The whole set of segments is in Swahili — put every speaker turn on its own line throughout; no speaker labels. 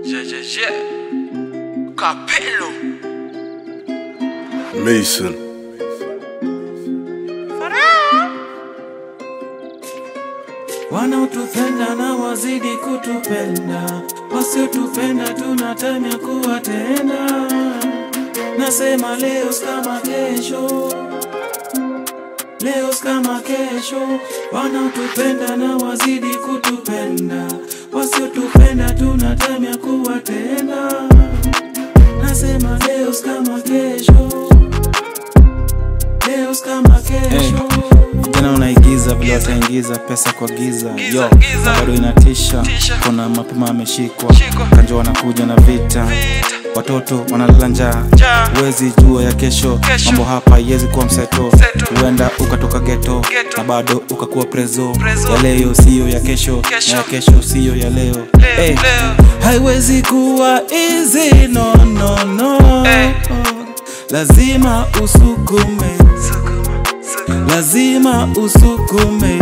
Capello
Mason
wanaotupenda na wazidi kutupenda, wasiotupenda tunatamia kuwatenda. Nasema leo kama kesho, leo kama kesho. Wanaotupenda na wazidi kutupenda, wasiotupenda tunatamia kuwatenda. Nasema leo kama kesho, leo kama kesho.
Tena unaigiza vile wataingiza pesa kwa giza. Yo, bado inatisha. Kuna mapema ameshikwa, kanjo wanakuja na vita. Watoto wanalala njaa, huwezi jua ya kesho. Mambo hapa yezi kuwa mseto. Huenda ukatoka ghetto na bado ukakuwa prezo. Ya leo siyo ya kesho, na ya kesho siyo ya leo. Haiwezi kuwa easy, no no no. Lazima usukume, lazima usukume,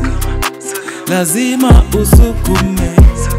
lazima usukume.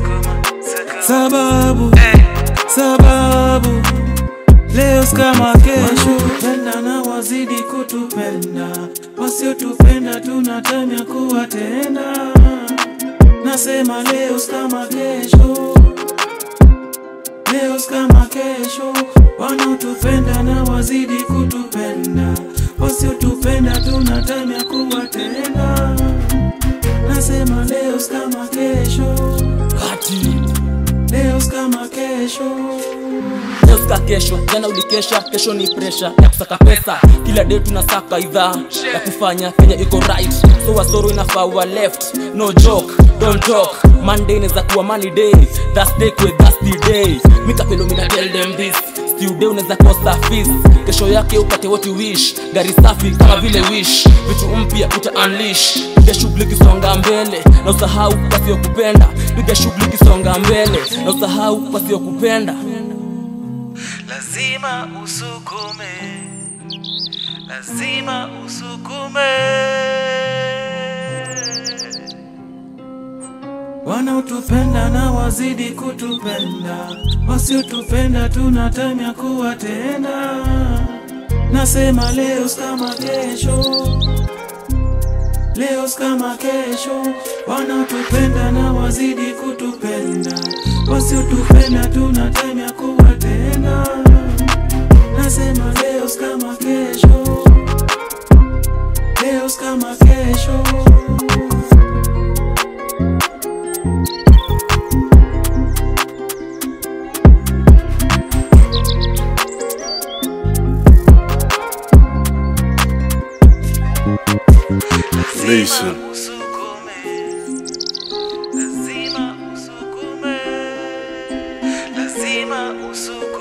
Sababu leo kama kesho. Tupenda na wazidi kutupenda, wasiotupenda tunatamia kuwatenda. Nasema leo kama kesho, leo kama kesho. Wanaotupenda na wazidi kutupenda, wasiotupenda tunatamia kuwatenda. Nasema leo kama kesho, leo kama kesho.
Leo ska kesho, jana ulikesha, kesho ni pressure ya kusaka pesa. Kila day tunasaka idhaa ya kufanya Kenya iko right. So wasoro inafaa wa left, no joke, don't talk. Monday neza kuwa money day, that's the day. Mikapelo mina tell them this, still day uneza kosa fees. Kesho yake upate what you wish, gari safi kama vile wish. Vitu mpya uta unleash, piga shughuli kisonga mbele. Na usahau wasio kupenda, piga shughuli kisonga mbele. Na usahau wasio kupenda.
Lazima usukume, lazima usukume. Wanaotupenda na wazidi kutupenda, wasiotupenda tunatamia kuwatenda. Nasema leo kama kesho, leo kama kesho. Wanaotupenda na wazidi kutupenda, wasiotupenda tunatamia kuwatenda. Nasema leo kama kesho, leo kama kesho.
Mason
Lazima usukume, lazima usukume.